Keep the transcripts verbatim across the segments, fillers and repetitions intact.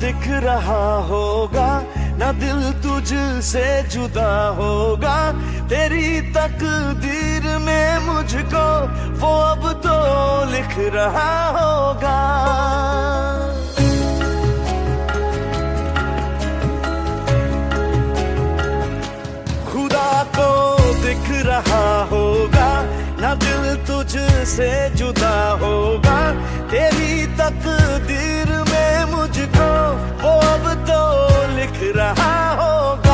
दिख रहा होगा, ना दिल तुझसे जुदा होगा। तेरी तकदीर में मुझको वो अब तो लिख रहा होगा। खुदा को दिख रहा होगा, ना दिल तुझसे जुदा होगा। तेरी तकदीर में मुझको वो अब तो लिख रहा होगा।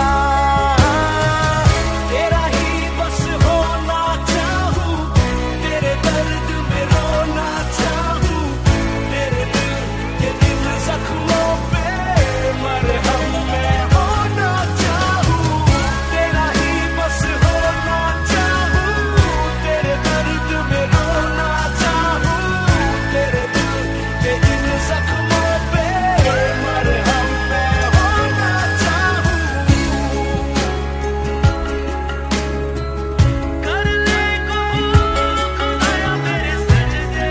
तेरा ही बस होना चाहूं, तेरे दर्द में रोना चाहूं, तेरे दिल के इन जख्मों पे मरहम मैं होना चाहूं। तेरा ही बस होना चाहूं, तेरे दर्द में रोना चाहूं, तेरे दिल के इन जख्मों पे मरहम मैं होना चाहूं। कर ले कबूल खुदाया मेरे सजदे,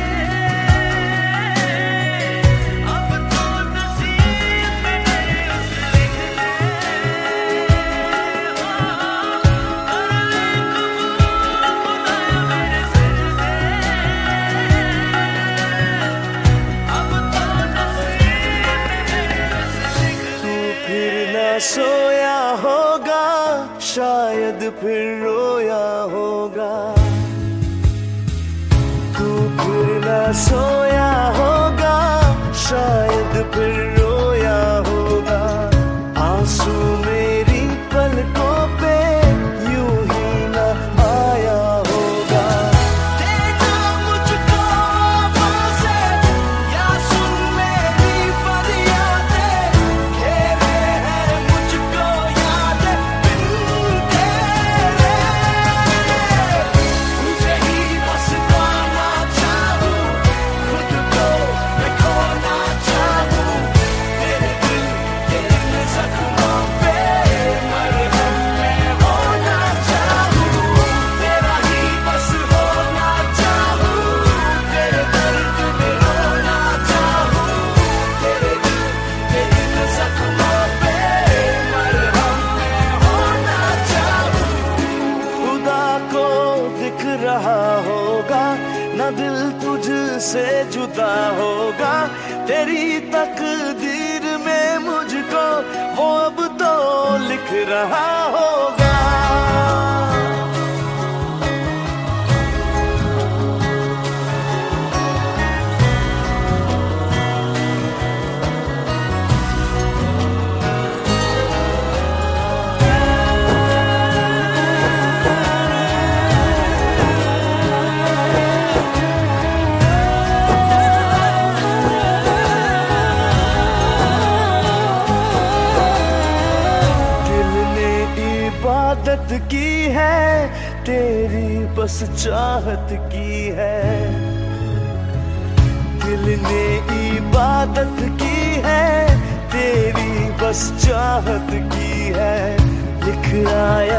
अब तो नसीब में मेरे उस लिख ले। कर ले कबूल खुदाया मेरे सजदे, अब तो नसीब में मेरे उस लिख ले। तू फिर न सोया होगा, शायद फिर रोया होगा। तू फिर न सोया होगा, शायद फिर रोया होगा। आंसू मेरी पलकों पे यूं ही न आया होगा। देखा मुझको आवाज़ें या सुन मेरी फरियादें, घेरे हैं मुझको यादें बिन तेरे। तुझे ही बस पाना चाहूं, खुद को मैं खोना चाहूं, तेरे दिल के इन जख्मों पे मरहम मैं होना चाहूं। तेरा ही बस होना चाहूं, तेरे दर्द में रोना चाहूं, तेरे दिल के इन जख्मों पे मरहम मैं होना चाहूं। खुदा को दिख रहा होगा, ना दिल तुझसे जुदा होगा। तेरी तकदीर में मुझको वो अब तो लिख रहा होगा। दिल ने इबादत की है, तेरी बस चाहत की है। दिल ने इबादत की है, तेरी बस चाहत की है। लिख आया